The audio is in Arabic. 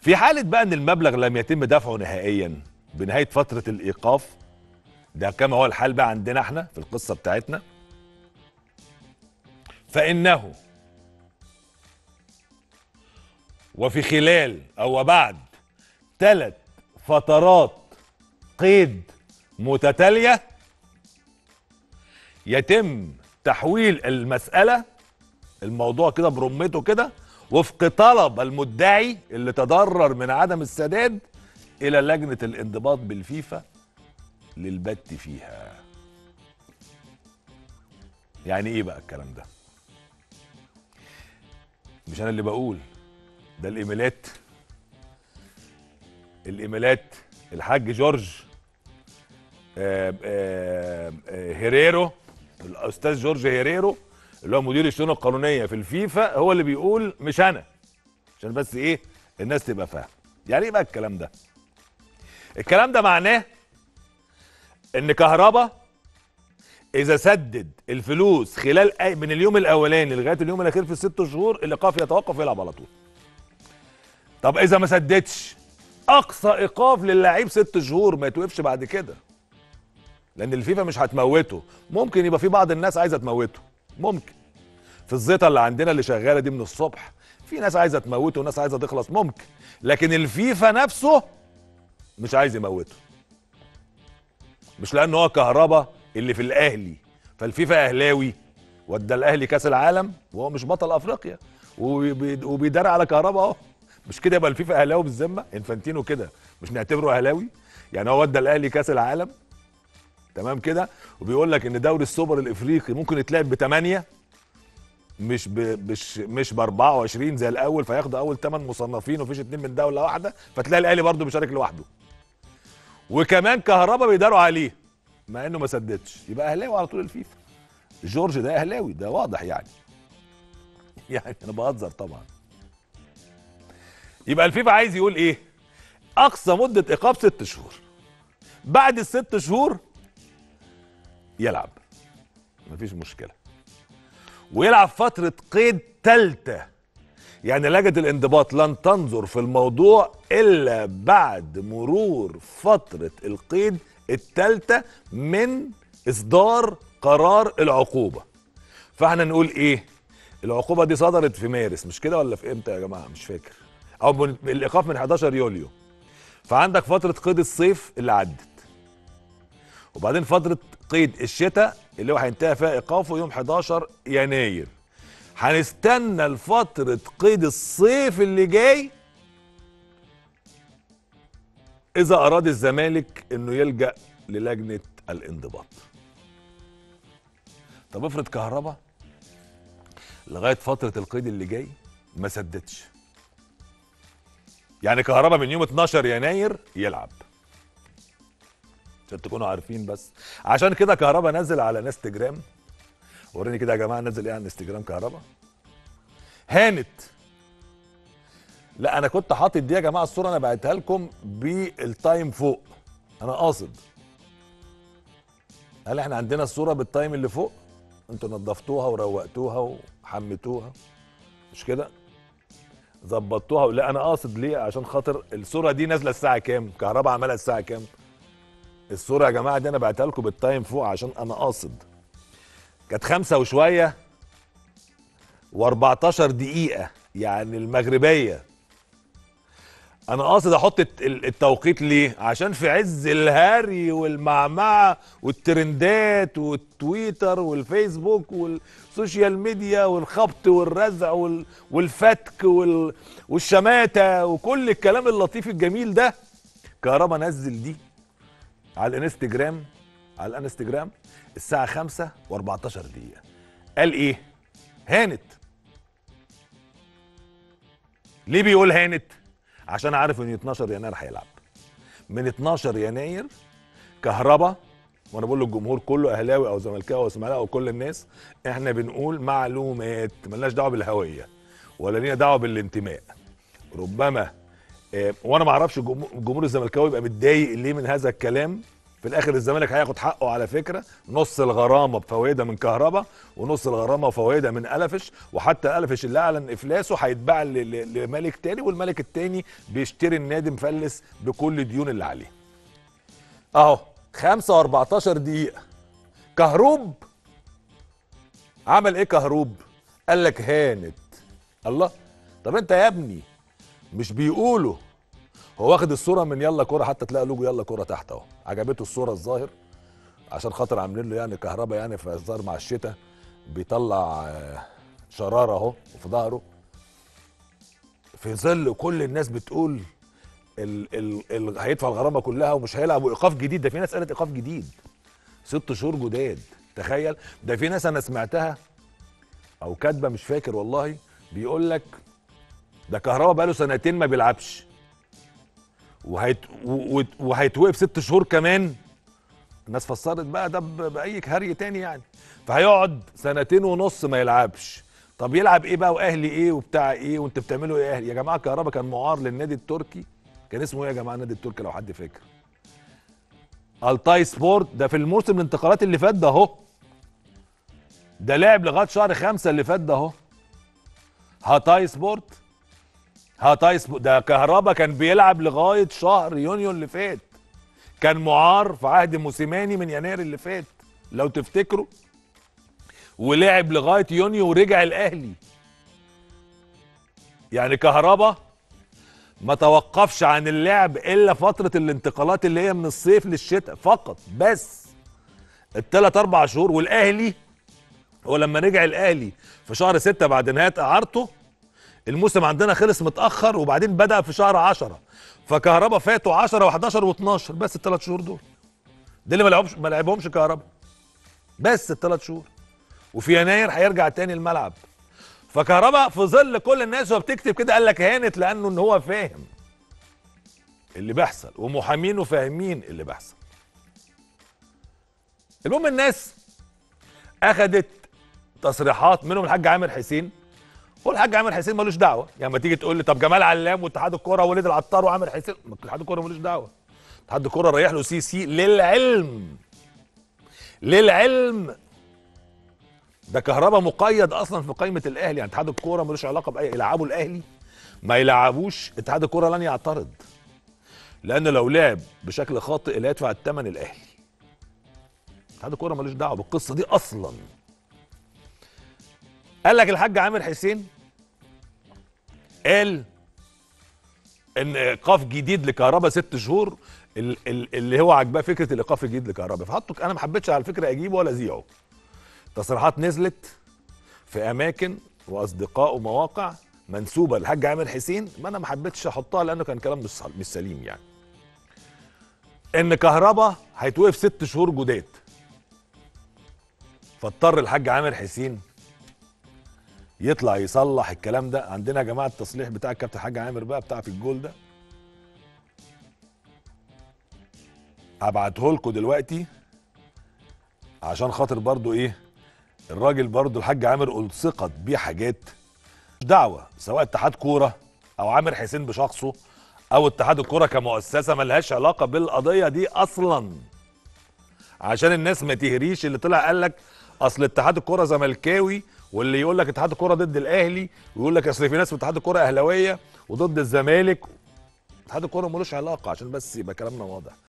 في حالة بقى ان المبلغ لم يتم دفعه نهائيا بنهاية فترة الايقاف، ده كما هو الحال بقى عندنا احنا في القصة بتاعتنا، فإنه وفي خلال أو بعد 3 فترات قيد متتالية يتم تحويل المسألة، الموضوع كده برمته كده، وفق طلب المدعي اللي تضرر من عدم السداد إلى لجنة الانضباط بالفيفا للبت فيها. يعني ايه بقى الكلام ده؟ مش انا اللي بقول، ده الايميلات الحاج جورج هيريرو، الاستاذ جورج هيريرو اللي هو مدير الشؤون القانونيه في الفيفا، هو اللي بيقول مش انا، عشان بس ايه الناس تبقى فاهمه. يعني ايه بقى الكلام ده؟ الكلام ده معناه ان كهربا اذا سدد الفلوس خلال من اليوم الاولاني لغايه اليوم الاخير في ال6 شهور الايقاف يتوقف ويلعب على طول. طب اذا ما سددش، اقصى ايقاف للاعيب 6 شهور، ما يتوقفش بعد كده، لان الفيفا مش هتموته. ممكن يبقى في بعض الناس عايزه تموته، ممكن في الزيطه اللي عندنا اللي شغاله دي من الصبح في ناس عايزه تموته وناس عايزه تخلص، ممكن، لكن الفيفا نفسه مش عايز يموته. مش لان هو كهربا اللي في الاهلي فالفيفا اهلاوي ودى الاهلي كاس العالم وهو مش بطل افريقيا وبيدار على كهربا اهو، مش كده يبقى الفيفا اهلاوي بالذمه؟ انفانتينو كده مش نعتبره اهلاوي؟ يعني هو ودى الاهلي كاس العالم تمام كده، وبيقول لك ان دوري السوبر الافريقي ممكن يتلعب ب8 مش ب 24 زي الاول، فياخدوا اول 8 مصنفين ومفيش 2 من دوله واحده، فتلاقي الاهلي برضه بيشارك لوحده. وكمان كهربا بيداروا عليه مع انه ما سددش، يبقى اهلاوي على طول الفيفا. جورج ده اهلاوي، ده واضح يعني. يعني انا بهزر طبعا. يبقى الفيفا عايز يقول ايه؟ اقصى مده ايقاف 6 شهور، بعد ال6 شهور يلعب مفيش مشكله، ويلعب فتره قيد ثالثه. يعني لجنه الانضباط لن تنظر في الموضوع الا بعد مرور فتره القيد الثالثه من اصدار قرار العقوبه. فاحنا نقول ايه؟ العقوبه دي صدرت في مارس، مش كده ولا في امتى يا جماعه؟ مش فاكر. او الايقاف من 11 يوليو. فعندك فتره قيد الصيف اللي عدت، وبعدين فتره قيد الشتاء اللي هو هينتهي فيها ايقافه يوم 11 يناير. هنستنى لفتره قيد الصيف اللي جاي اذا اراد الزمالك انه يلجأ للجنه الانضباط. طب افرض كهربا لغايه فتره القيد اللي جاي ما سددش، يعني كهربا من يوم 12 يناير يلعب، عشان تكونوا عارفين. بس عشان كده كهربا نزل على انستجرام، وريني كده يا جماعه نزل ايه على انستجرام كهربا. هانت. لا انا كنت حاطط دي يا جماعه الصوره، انا بعتها لكم بالتايم فوق، انا قاصد. هل احنا عندنا الصوره بالتايم اللي فوق؟ انتوا نظفتوها وروقتوها وحمتوها مش كده؟ ظبطوها؟ لا انا قاصد ليه؟ عشان خاطر الصوره دي نازله الساعه كام؟ كهربا عملها الساعه كام؟ الصوره يا جماعه دي انا بعتها لكم بالتايم فوق عشان انا قاصد. كانت 5 وشويه و14 دقيقه يعني المغربيه. انا قاصد احط التوقيت ليه؟ عشان في عز الهري والمعمعه والترندات والتويتر والفيسبوك والسوشيال ميديا والخبط والرزع والفتك والشماتة وكل الكلام اللطيف الجميل ده، كهربا نزل دي على الانستجرام الساعه 5 و14 دقيقه. قال ايه؟ هانت. ليه بيقول هانت؟ عشان عارف ان 12 يناير هيلعب. من 12 يناير كهربا، وانا بقول للجمهور كله اهلاوي او زملكاوي او اسماعيلاوي او كل الناس، احنا بنقول معلومات، ملناش دعوه بالهويه ولا لينا دعوه بالانتماء. ربما وانا ما اعرفش الجمهور الزملكاوي يبقى متضايق ليه من هذا الكلام، في الاخر الزمالك هياخد حقه على فكره، نص الغرامه بفوائدها من كهربا ونص الغرامه وفوائدها من قلفش، وحتى قلفش اللي اعلن افلاسه هيتباع لملك تاني، والملك التاني بيشتري النادي مفلس بكل الديون اللي عليه. اهو 5 و14 دقيقه. كهروب عمل ايه كهروب؟ قال لك هانت. الله، طب انت يا ابني مش بيقولوا هو واخد الصوره من يلا كوره، حتى تلاقي لوجو يلا كوره تحت اهو، عجبته الصوره الظاهر عشان خاطر عاملين له يعني كهرباء يعني، في الظاهر مع الشتاء بيطلع شراره اهو في ظهره، في ظل كل الناس بتقول هيدفع الغرامه كلها ومش هيلعب وايقاف جديد. ده في ناس قالت ايقاف جديد 6 شهور جداد، تخيل. ده في ناس انا سمعتها او كاتبه مش فاكر والله، بيقول لك ده كهربا بقاله 2 ما بيلعبش وهيتوقف 6 شهور كمان. الناس فسرت بقى ده باي هري تاني يعني، فهيقعد 2.5 سنين ما يلعبش. طب يلعب ايه بقى واهلي ايه وبتاع ايه وانت بتعملوا ايه يا اهلي؟ يا جماعه كهربا كان معار للنادي التركي، كان اسمه ايه يا جماعه النادي التركي لو حد فاكر؟ التاي سبورت. ده في الموسم الانتقالات اللي فات ده اهو، ده لعب لغايه شهر 5 اللي فات ده اهو. هاتاي سبورت، ده كهربا كان بيلعب لغايه شهر يونيو اللي فات، كان معار في عهد موسيماني من يناير اللي فات لو تفتكروا، ولعب لغايه يونيو ورجع الاهلي. يعني كهربا ما توقفش عن اللعب الا فتره الانتقالات اللي هي من الصيف للشتاء فقط، بس ال3 4 شهور. والاهلي هو لما رجع الاهلي في شهر 6 بعد نهايه اعارته، الموسم عندنا خلص متاخر وبعدين بدا في شهر 10، فكهربا فاتوا 10 و11 و12 بس ال3 شهور دول، ده اللي ما لعبهمش كهربا، بس ال3 شهور. وفي يناير هيرجع تاني الملعب. فكهربا في ظل كل الناس وهي بتكتب كده قال لك هانت، لانه ان هو فاهم اللي بيحصل ومحامينه فاهمين اللي بيحصل. المهم الناس اخذت تصريحات منهم الحاج عامر حسين، والحاج عامر حسين ملوش دعوه. يعني ما تيجي تقول لي طب جمال علام واتحاد الكوره ووليد العطار وعامر حسين، اتحاد الكوره ملوش دعوه. اتحاد الكوره رايح له سي للعلم ده كهربا مقيد اصلا في قائمه الاهلي. يعني اتحاد الكوره ملوش علاقه باي، يلعبوا الاهلي ما يلعبوش اتحاد الكوره لن يعترض، لان لو لعب بشكل خاطئ اللي هيدفع الثمن الاهلي. اتحاد الكوره ملوش دعوه بالقصه دي اصلا. قال لك الحاج عامر حسين قال ان ايقاف جديد لكهربا 6 شهور اللي هو عجباه فكره الايقاف الجديد لكهربا، فحطه. انا ما حبيتش على فكره اجيبه ولا اذيعه. تصريحات نزلت في اماكن واصدقاء ومواقع منسوبه للحاج عامر حسين، ما انا ما حبيتش احطها لانه كان كلام مش سليم. يعني ان كهربا هيتوقف 6 شهور جداد، فاضطر الحاج عامر حسين يطلع يصلح الكلام ده. عندنا يا جماعه التصليح بتاع الكابتن حاج عامر بقى بتاع في الجول ده، هبعته لكم دلوقتي عشان خاطر برضو ايه، الراجل برضو الحاج عامر الصقت بيه حاجات مش دعوه، سواء اتحاد كوره او عامر حسين بشخصه او اتحاد الكوره كمؤسسه، ملهاش علاقه بالقضيه دي اصلا. عشان الناس ما تهريش اللي طلع قال لك اصل اتحاد الكوره زملكاوي، واللي يقول لك اتحاد الكوره ضد الاهلي، ويقول لك اصل في ناس في اتحاد الكوره اهلاويه وضد الزمالك. اتحاد الكوره ملوش علاقه، عشان بس يبقى كلامنا واضح.